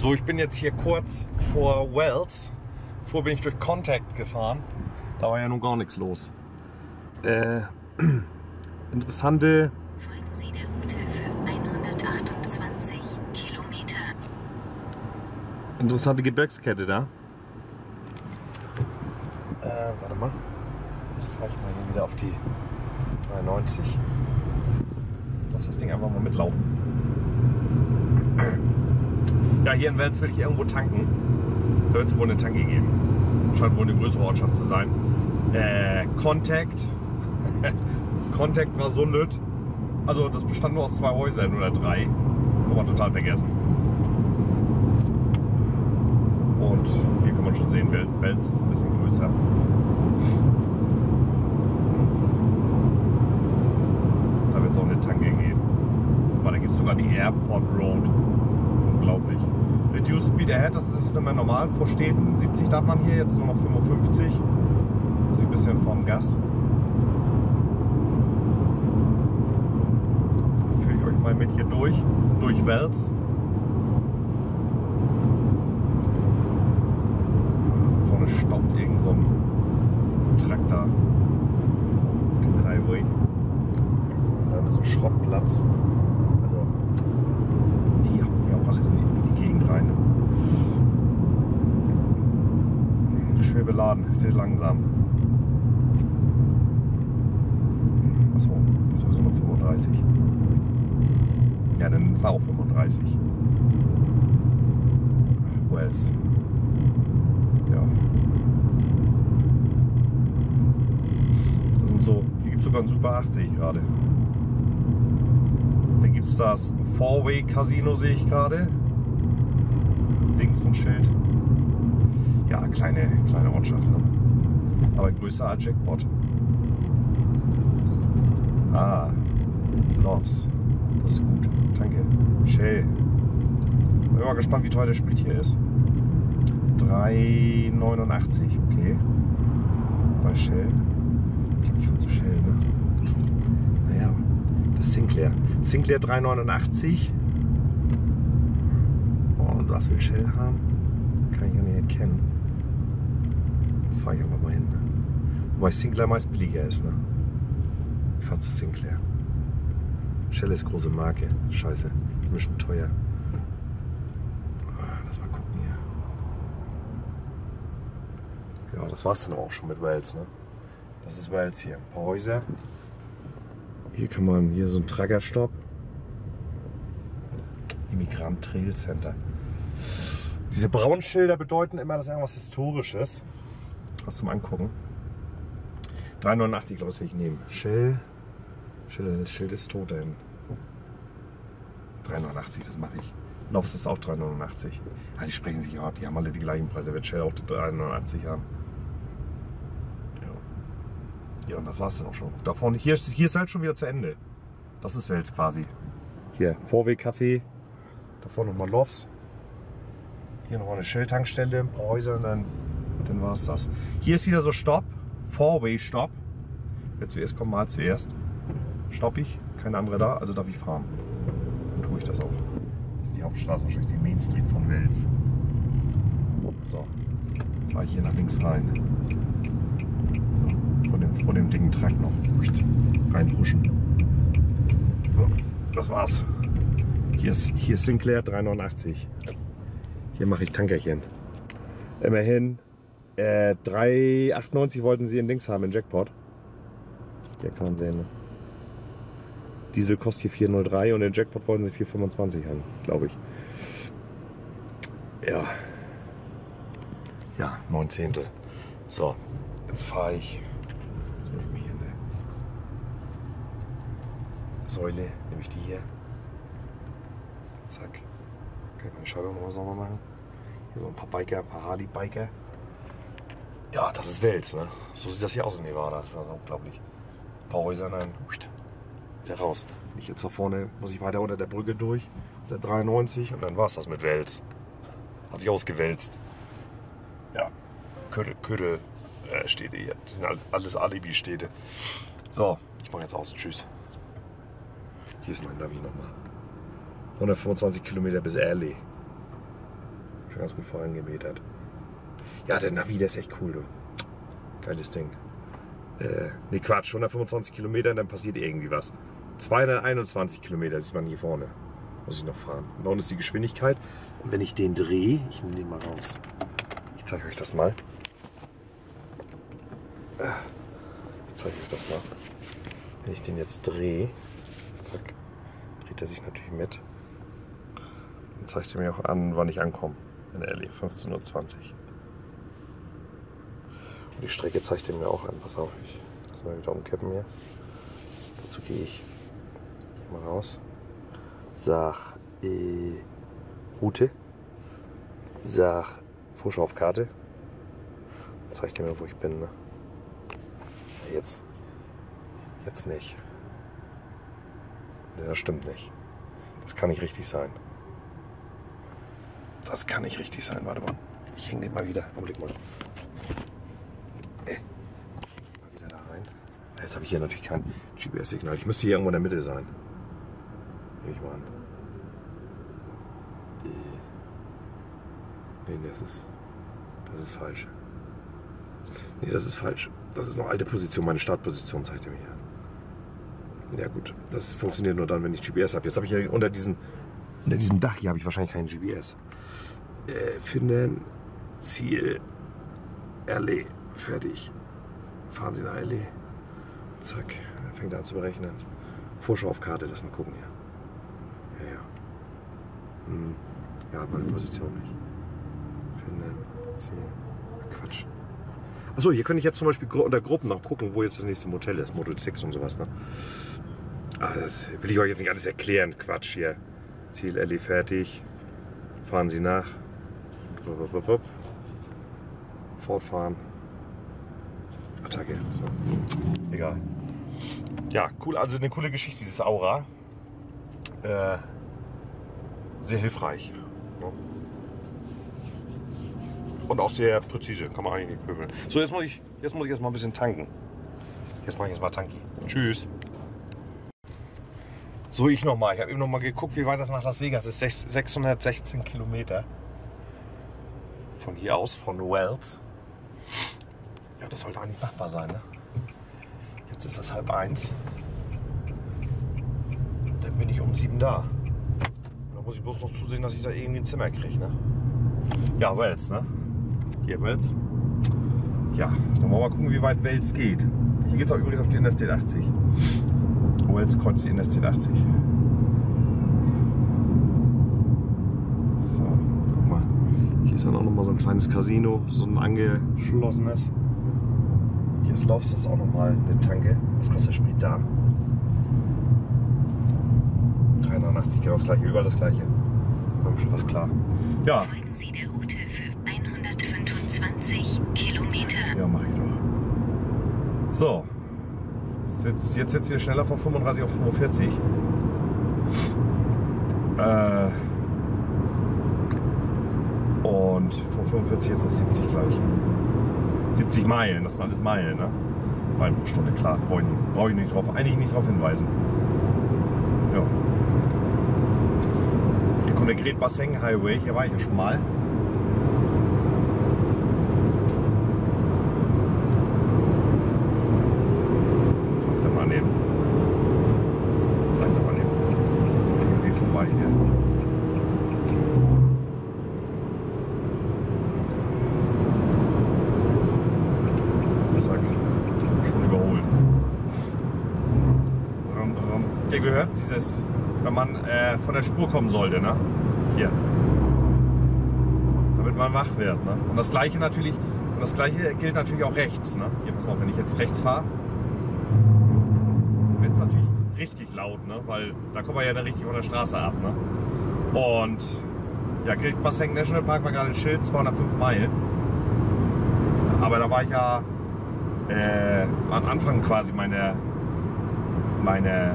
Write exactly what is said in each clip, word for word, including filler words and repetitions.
So, ich bin jetzt hier kurz vor Wells. Vorher bin ich durch Contact gefahren. Da war ja nun gar nichts los. Äh, interessante... Folgen Sie der Route für hundertachtundzwanzig Kilometer. Interessante Gebirgskette da. Äh, warte mal. Jetzt fahre ich mal hier wieder auf die dreiundneunzig. Lass das Ding einfach mal mitlaufen. Ja, hier in Wells will ich irgendwo tanken. Da wird es wohl eine Tanke geben. Scheint wohl eine größere Ortschaft zu sein. Äh, Contact. Contact war so nett. Also das bestand nur aus zwei Häusern oder drei. Kann man total vergessen. Und hier kann man schon sehen, Wells ist ein bisschen größer. Da wird es auch eine Tanke geben. Aber da gibt es sogar die Airport Road. Unglaublich. Reduced Speed Ahead, das ist nicht mehr normal vor Städten. siebzig darf man hier, jetzt nur noch fünfundfünfzig. Das ist ein bisschen vom Gas. Da führe ich euch mal mit hier durch, durch Wells. Da vorne staubt irgend so ein Traktor auf dem Highway. Und dann ist ein Schrottplatz. Also, die haben ja auch alles in die, in die Gegend rein. Schwer beladen, sehr langsam. Achso, das war so noch fünfunddreißig. Ja, dann fahr auch fünfunddreißig. Wells. Ja. Das sind so, hier gibt es sogar ein Super acht, sehe ich gerade. Dann gibt es das Four-Way Casino, sehe ich gerade. Links ein Schild. Ja, kleine, kleine Ortschaft, ne? Aber größer als Jackpot. Ah, Loves. Das ist gut. Danke. Shell. Bin mal gespannt, wie teuer der Sprit hier ist. drei neunundachtzig, okay. Bei Shell. Ich glaube, ich fahre zu Shell, ne? Naja, das ist Sinclair. Sinclair drei neunundachtzig. Und was will Shell haben? Kann ich ja nicht erkennen. Fahre ich einfach mal hin. Ne? Wobei Sinclair meist billiger ist. Ne? Ich fahre zu Sinclair. Shell ist große Marke. Scheiße. Ein bisschen teuer. Lass mal gucken hier. Ja, das war's dann aber auch schon mit Wells. Ne? Das ist Wells hier. Ein paar Häuser. Hier kann man, hier so ein Traggerstopp. Immigrant Trail Center. Diese braunen Schilder bedeuten immer, dass irgendwas Historisches. Was zum Angucken. drei neunundachtzig, glaube ich, das will ich nehmen. Shell. Shell, das Schild ist tot dahin. drei neunundachtzig, das mache ich. Loves ist auch drei neunundachtzig. Ja, die sprechen sich ab. Die haben alle die gleichen Preise. Wird Shell auch drei neunundachtzig haben. Ja. Ja, und das war's dann auch schon. Da vorne, hier, hier ist halt schon wieder zu Ende. Das ist Wells quasi. Hier, Vorweg-Café. Da vorne nochmal Loves. Hier noch eine Shell-Tankstelle, ein paar Häuser und dann, dann war es das. Hier ist wieder so Stopp, Four-Way-Stopp. Wer zuerst kommt, mal zuerst. Stopp ich, keine andere da, also darf ich fahren. Dann tue ich das auch. Das ist die Hauptstraße, wahrscheinlich die Main Street von Wells. So, fahre ich hier nach links rein. So, vor dem, vor dem dicken Truck noch reinpushen. So, das war's. Hier ist, hier ist Sinclair drei neunundachtzig. Hier mache ich Tankerchen. Immerhin äh, drei achtundneunzig wollten sie in Dings haben, in Jackpot. Hier kann man sehen. Ne? Diesel kostet hier vier null drei und in Jackpot wollten sie vier fünfundzwanzig haben, glaube ich. Ja. Ja, neun Zehntel. So, jetzt fahre ich. Jetzt nehme ich mir hier eine Säule, nehme ich die hier. Zack. Kann ich meine Scheibe mal sauber machen. Hier so ein paar Biker, ein paar Harley-Biker. Ja, das ist Wells, ne? So sieht das hier aus in Nevada. Das ist also unglaublich. Ein paar Häuser, dann der raus. Ich jetzt da vorne muss ich weiter unter der Brücke durch. Der dreiundneunzig und dann war es das mit Wells. Hat sich ausgewälzt. Ja, Ködel, Ködel äh, Städte hier. Das sind alles Alibi-Städte. So, ich mache jetzt aus. Tschüss. Hier ist mein Navi nochmal. hundertfünfundzwanzig Kilometer bis L A. Schon ganz gut vorangemetert. Ja, der Navi, der ist echt cool, du. Geiles Ding. Äh, ne Quatsch, hundertfünfundzwanzig Kilometer und dann passiert irgendwie was. zweihunderteinundzwanzig Kilometer sieht man hier vorne. Muss ich noch fahren. Und unten ist die Geschwindigkeit. Und wenn ich den drehe, ich nehme den mal raus. Ich zeige euch das mal. Ich zeige euch das mal. Wenn ich den jetzt drehe, zack, dreht er sich natürlich mit. Dann zeigt er mir auch an, wann ich ankomme in L A, fünfzehn Uhr zwanzig. Und die Strecke zeigt er mir auch an. Pass auf, ich lass mal wieder umkippen hier. Dazu gehe ich mal raus. Sag äh, Route. Sag Vorschau auf Karte. Dann zeigt er mir, wo ich bin. Ne? Jetzt. Jetzt nicht. Nee, das stimmt nicht. Das kann nicht richtig sein. Das kann nicht richtig sein. Warte mal. Ich hänge den mal wieder. Augenblick mal. Äh. Mal wieder da rein. Jetzt habe ich hier natürlich kein G P S-Signal. Ich müsste hier irgendwo in der Mitte sein. Nehme ich mal an. Äh. Nee, das ist. Das ist falsch. Nee, das ist falsch. Das ist noch alte Position. Meine Startposition zeigt er mir hier. Ja gut, das funktioniert nur dann, wenn ich G P S habe. Jetzt habe ich ja unter diesem, unter diesem Dach hier habe ich wahrscheinlich keinen G P S. Äh, finden, Ziel, L A, fertig. Fahren Sie nach L A. Zack, dann fängt er an zu berechnen. Vorschau auf Karte, lass mal gucken hier. Ja, ja. Hm. Ja, hat meine Position nicht. Finden, Ziel, Quatsch. Achso, hier könnte ich jetzt zum Beispiel unter Gruppen noch gucken, wo jetzt das nächste Motel ist. Model sechs und sowas. Ne? Ach, das will ich euch jetzt nicht alles erklären. Quatsch hier. Ziel L A fertig. Fahren Sie nach. Fortfahren. Attacke. So. Egal. Ja, cool. Also eine coole Geschichte, dieses Aura. Äh, sehr hilfreich. Ne? Und auch sehr präzise, kann man eigentlich nicht pöbeln. So, jetzt muss ich, jetzt muss ich erst mal ein bisschen tanken. Jetzt mache ich jetzt mal Tanki. Tschüss. So, ich nochmal. Ich habe eben noch mal geguckt, wie weit das nach Las Vegas ist. sechshundertsechzehn Kilometer. Von hier aus, von Wells. Ja, das sollte eigentlich machbar sein, ne? Jetzt ist das halb eins. Dann bin ich um sieben da. Da muss ich bloß noch zusehen, dass ich da irgendwie ein Zimmer kriege, ne? Ja, Wells, ne? Hier Wells. Ja, dann wollen wir mal gucken, wie weit Wells geht. Hier geht es auch übrigens auf die Interstate achtzig. Wells kreuzt die Interstate achtzig. So, guck mal. Hier ist dann auch noch mal so ein kleines Casino, so ein angeschlossenes. Hier ist Loves, das ist auch noch mal eine Tanke. Was kostet der Sprit da? dreihundertachtzig, genau das gleiche, überall das gleiche. Da haben wir schon was klar. Ja. Folgen Sie der Route für hundertfünfundzwanzig Kilometer. Ja, mach ich doch. So. Jetzt wird es wieder schneller von fünfunddreißig auf fünfundvierzig. Äh, und von fünfundvierzig jetzt auf siebzig gleich. siebzig Meilen, das sind alles Meilen, ne? Meilen pro Stunde, klar. Brauche ich, nicht, brauch ich nicht drauf, eigentlich nicht drauf hinweisen. Ja. Hier kommt der Great Basseng Highway, hier war ich ja schon mal. Vielleicht mal nehmen. Vielleicht mal nehmen. Irgendwie vorbei hier. Zack. Schon überholt. Der gehört dieses, wenn man äh, von der Spur kommen sollte, ne? Hier. Damit man wach wird, ne? Und das gleiche natürlich, und das gleiche gilt natürlich auch rechts, ne? Hier, pass mal, wenn ich jetzt rechts fahre, wird es natürlich richtig laut, ne? Weil da kommen wir ja dann richtig von der Straße ab, ne? Und ja, Great Basseng National Park war gerade ein Schild, zweihundertfünf Meilen. Aber da war ich ja äh, am Anfang quasi meine meine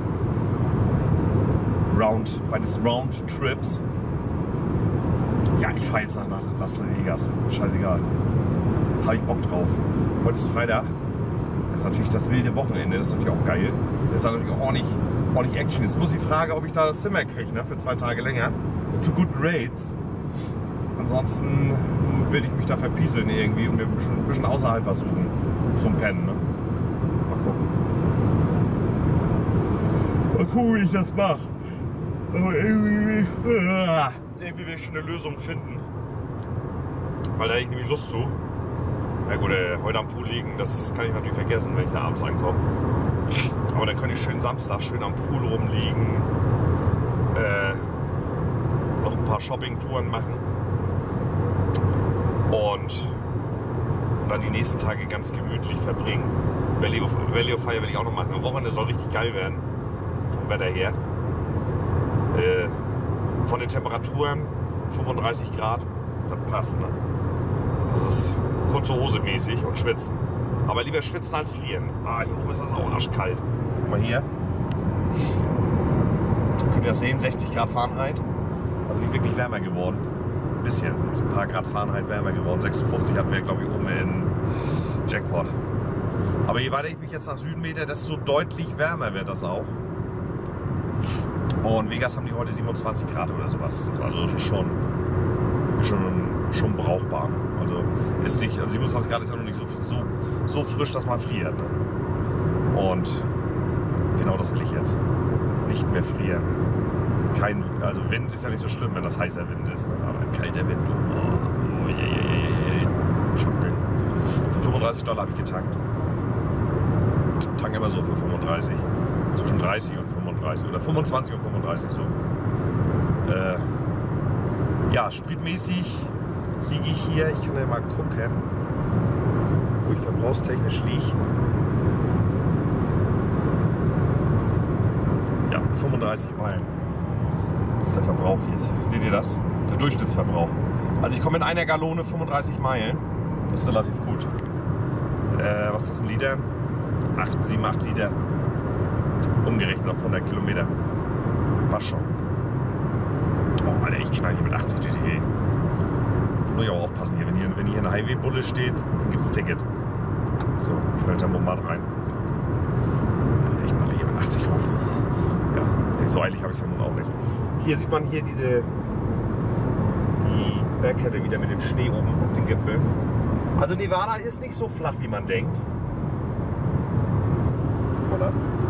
Round, meines Roundtrips. Ja, ich fahre jetzt nach Las Vegas. Scheißegal. Habe ich Bock drauf. Heute ist Freitag. Das ist natürlich das wilde Wochenende. Das ist natürlich auch geil. Das ist natürlich auch ordentlich, ordentlich Action. Jetzt muss ich fragen, ob ich da das Zimmer kriege, ne, für zwei Tage länger. Und zu guten Rates. Und ansonsten will ich mich da verpieseln irgendwie und mir ein bisschen, ein bisschen außerhalb was suchen zum Pennen. Ne? Mal gucken. Mal gucken, wie ich das mache. Aber irgendwie, äh, irgendwie will ich schon eine Lösung finden. Weil da hätte ich nämlich Lust zu. Na gut, äh, heute am Pool liegen, das, das kann ich natürlich vergessen, wenn ich da abends ankomme. Aber dann könnte ich schön Samstag schön am Pool rumliegen. Äh, noch ein paar Shopping-Touren machen. Und, und dann die nächsten Tage ganz gemütlich verbringen. Valley of, Valley of Fire will ich auch noch machen. Am Wochenende soll richtig geil werden. Vom Wetter her. Äh, von den Temperaturen fünfunddreißig Grad. Das passt, ne? Das ist kurze Hose mäßig und schwitzen. Aber lieber schwitzen als frieren. Ah, hier oben ist das auch arschkalt. Guck mal hier. Könnt ihr das sehen? sechzig Grad Fahrenheit. Also nicht wirklich wärmer geworden. Ein bisschen. Jetzt ein paar Grad Fahrenheit wärmer geworden. sechsundfünfzig hatten wir, glaube ich, oben in Jackpot. Aber je weiter ich mich jetzt nach Süden mete, desto deutlich wärmer wird das auch. Und Vegas haben die heute siebenundzwanzig Grad oder sowas. Also das ist schon, schon, schon brauchbar. Also ist nicht, also siebenundzwanzig Grad ist ja noch nicht so, so, so frisch, dass man friert. Ne? Und genau das will ich jetzt. Nicht mehr frieren. Kein, also Wind ist ja nicht so schlimm, wenn das heißer Wind ist. Ne? Aber ein kalter Wind. Oh, oh, je, je, je, je. Schon geil. Für fünfunddreißig Dollar habe ich getankt. Tank immer so für fünfunddreißig. Zwischen dreißig und fünfunddreißig. Oder fünfundzwanzig und fünfunddreißig so. Äh, ja, spritmäßig liege ich hier. Ich kann ja mal gucken, wo ich verbrauchstechnisch liege. Ja, fünfunddreißig Meilen. Das ist der Verbrauch hier. Seht ihr das? Der Durchschnittsverbrauch. Also ich komme in einer Gallone fünfunddreißig Meilen. Das ist relativ gut. Äh, was ist das, ein Liter? acht, sieben, acht Liter. Umgerechnet auf hundert Kilometer. Passt schon. Oh, Alter, ich knall hier mit achtzig durch die Gegend. Muss ich auch aufpassen hier. Wenn hier, wenn hier eine Highway-Bulle steht, dann gibt es ein Ticket. So, schnell Tempomat rein. Ich balle hier mit achtzig rum. Ja, so eilig habe ich es ja nun auch nicht. Hier sieht man hier diese die Bergkette wieder mit dem Schnee oben auf den Gipfel. Also Nevada ist nicht so flach, wie man denkt. Oder?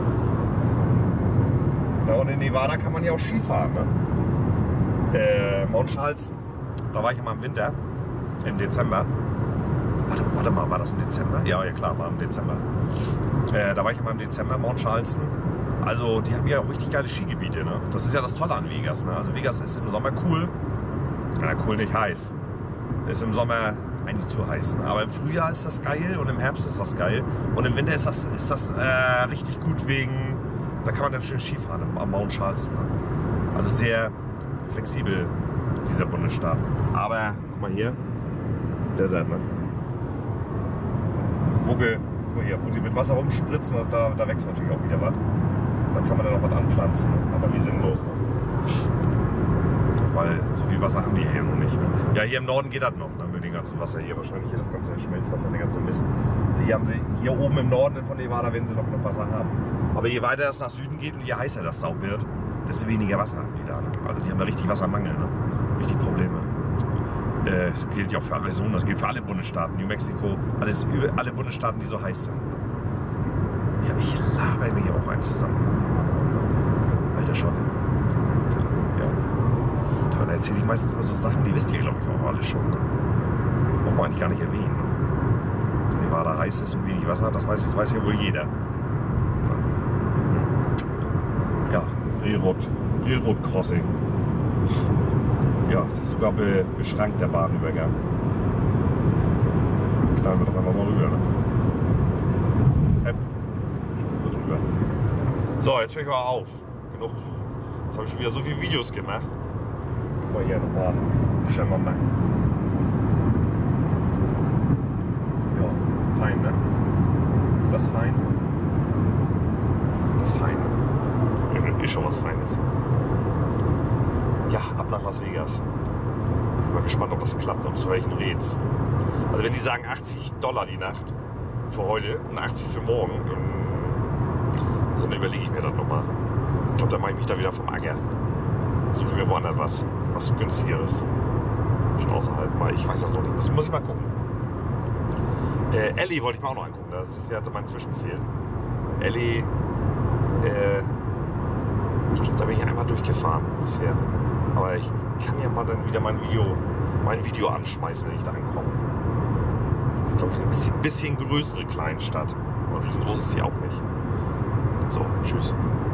Na, und in Nevada kann man ja auch Skifahren, ne? Äh, Mount Charleston. Da war ich immer im Winter, im Dezember. Warte, warte mal, war das im Dezember? Ja, ja klar, war im Dezember. Äh, da war ich immer im Dezember, Mount Charleston. Also die haben ja auch richtig geile Skigebiete, ne? Das ist ja das Tolle an Vegas, ne? Also Vegas ist im Sommer cool. Ja, cool nicht heiß. Ist im Sommer eigentlich zu heiß. Ne? Aber im Frühjahr ist das geil und im Herbst ist das geil. Und im Winter ist das, ist das äh, richtig gut wegen, da kann man dann schön Skifahren am Mount Charleston. Ne? Also sehr flexibel, dieser Bundesstaat. Aber, guck mal hier, Desert, ne? Wugge, guck mal hier, wo die mit Wasser rumspritzen, also da, da wächst natürlich auch wieder was. Da kann man dann auch was anpflanzen, ne? Aber wie sinnlos, ne? Weil so viel Wasser haben die hier noch nicht. Ne? Ja, hier im Norden geht das noch, ne? Mit dem ganzen Wasser hier. Wahrscheinlich hier das ganze Schmelzwasser, der ganze Mist. Also hier, haben sie, hier oben im Norden von Nevada werden sie noch genug Wasser haben. Aber je weiter es nach Süden geht und je heißer das auch wird, desto weniger Wasser haben die da. Ne? Also die haben da richtig Wassermangel, ne? Richtig Probleme. Äh, das gilt ja auch für Arizona, das gilt für alle Bundesstaaten, New Mexico, alles, alle Bundesstaaten, die so heiß sind. Ja, ich laber mir hier auch einen zusammen. Alter Schotte. Da erzähle ich meistens immer so Sachen, die wisst ihr, glaube ich, auch alle schon. Ne? Braucht man eigentlich gar nicht erwähnen. Ne? Dass Nevada heiß ist und wenig Wasser hat, das weiß, das weiß ja wohl jeder. Ja, Railroad, Railroad Crossing. Ja, das ist sogar be, beschrankt, der Bahnübergang. Knallen wir doch einfach mal rüber. Ne? Hepp. Schon wieder drüber. So, jetzt höre ich mal auf. Genug. Jetzt habe ich schon wieder so viele Videos gemacht. Mal hier nochmal schauen wir mal. Ja, fein, ne? Ist das fein? Das ist fein. Ist schon was Feines. Ja, ab nach Las Vegas. Bin mal gespannt, ob das klappt und zu welchen Rates. Also wenn die sagen achtzig Dollar die Nacht für heute und achtzig für morgen, dann überlege ich mir das nochmal. Ich glaube, dann mache ich mich da wieder vom Acker. Suche mir woanders was. Was günstigeres. Schon außerhalb. Mal, ich weiß das noch nicht. Muss, muss ich mal gucken. Äh, Ellie wollte ich mir auch noch angucken. Das ist ja mein Zwischenziel. Ellie, äh, ich glaube, da bin ich einmal durchgefahren bisher. Aber ich kann ja mal dann wieder mein Video, mein Video anschmeißen, wenn ich da ankomme. Das ist, glaube ich, eine bisschen, bisschen größere Kleinstadt. Aber riesengroß ist sie auch nicht. So, tschüss.